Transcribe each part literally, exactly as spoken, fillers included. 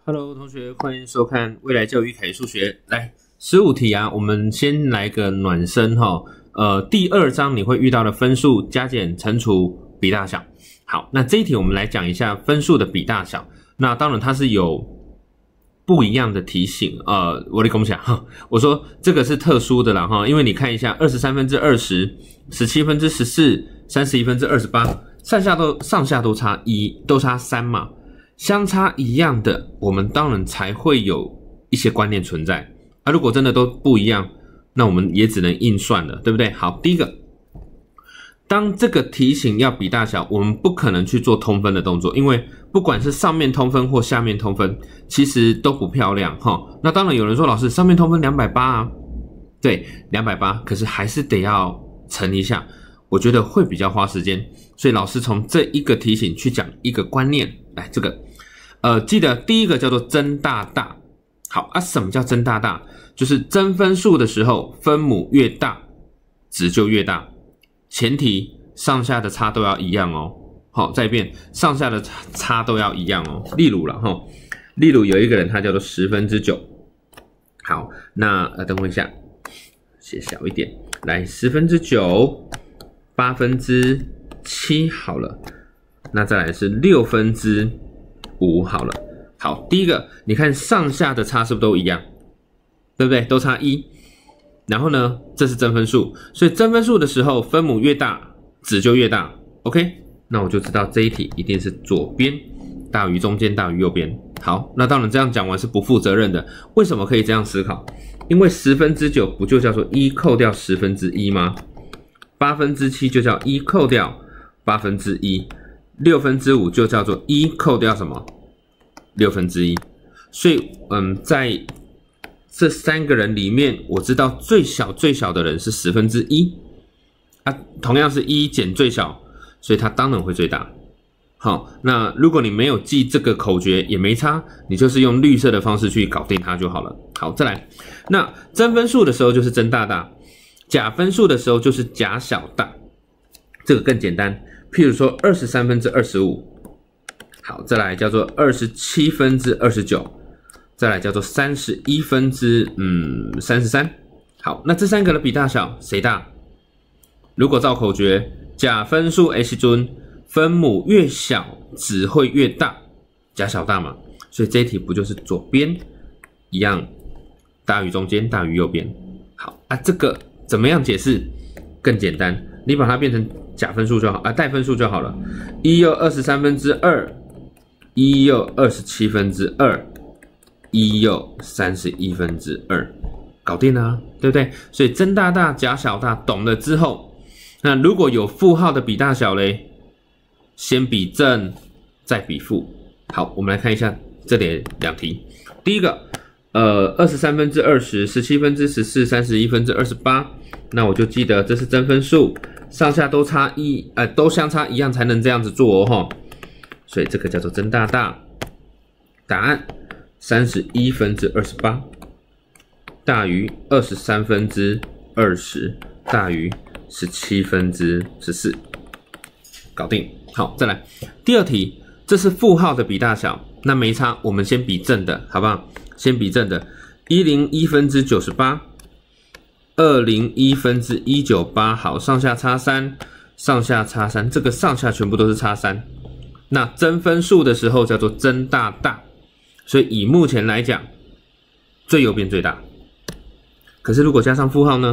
Hello， 同学，欢迎收看未来教育凯数学。来，十五题啊，我们先来个暖身哈。呃，第二章你会遇到的分数、加减、乘除、比大小。好，那这一题我们来讲一下分数的比大小。那当然它是有不一样的题型。呃，我的共享哈，我说这个是特殊的啦哈，因为你看一下，二十三分之二十、十七分之十四、三十一分之二十八，上下都上下都差一，都差三嘛。相差一样的，我们当然才会有一些观念存在啊。如果真的都不一样，那我们也只能硬算了，对不对？好，第一个，当这个题型要比大小，我们不可能去做通分的动作，因为不管是上面通分或下面通分，其实都不漂亮哈。那当然有人说，老师上面通分两百八啊，对，两百八，可是还是得要乘一下，我觉得会比较花时间，所以老师从这一个题型去讲一个观念，来这个。呃，记得第一个叫做增大大。好啊，什么叫增大大？就是增分数的时候，分母越大，值就越大。前提上下的差都要一样哦。好，再一遍，上下的差都要一样哦。例如了哈，例如有一个人他叫做十分之九。好，那呃，等我一下，写小一点。来，十分之九，八分之七好了。那再来是六分之五好了。好，第一个，你看上下的差是不是都一样？对不对？都差一。然后呢，这是增分数，所以增分数的时候，分母越大，值就越大。OK， 那我就知道这一题一定是左边大于中间大于右边。好，那当然这样讲完是不负责任的。为什么可以这样思考？因为十分之九不就叫做一扣掉十分之一吗？八分之七就叫一扣掉八分之一。六分之五就叫做一扣掉什么？六分之一。所以，嗯，在这三个人里面，我知道最小最小的人是十分之一啊，同样是一减最小，所以它当然会最大。好，那如果你没有记这个口诀也没差，你就是用绿色的方式去搞定它就好了。好，再来，那增分数的时候就是增大大，假分数的时候就是假小大，这个更简单。譬如说二十三分之二十五，好，再来叫做二十七分之二十九，再来叫做三十一分之嗯三十三。好，那这三个的比大小谁大？如果照口诀，假分数 h 尊，分母越小值会越大，假小大嘛，所以这一题不就是左边一样大于中间大于右边？好啊，这个怎么样解释？更简单，你把它变成假分数就好啊，代分数就好了。一又二十三分之二，一又二十七分之二，一又三十一分之二，搞定了啊，对不对？所以增大大、假小大懂了之后，那如果有负号的比大小嘞，先比正，再比负。好，我们来看一下这里两题。第一个，呃，二十三分之二十，十七分之十四，三十一分之二十八。那我就记得这是增分数，上下都差一，呃，都相差一样才能这样子做哦齁。所以这个叫做增大大。答案三十一分之二十八大于二十三分之二十大于十七分之十四，搞定。好，再来第二题，这是负号的比大小，那没差，我们先比正的，好不好？先比正的，一百零一分之九十八。二百零一分之一百九十八，好，上下差三，上下差三，这个上下全部都是差三。那增分数的时候叫做增大大，所以以目前来讲，最右边最大。可是如果加上负号呢，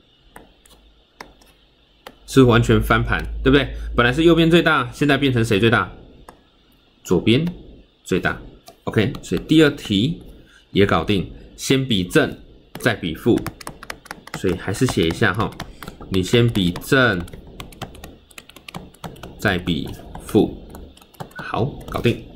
是完全翻盘，对不对？本来是右边最大，现在变成谁最大？左边最大。OK， 所以第二题也搞定，先比正，再比负。所以还是写一下哈，你先比正，再比负，好，搞定。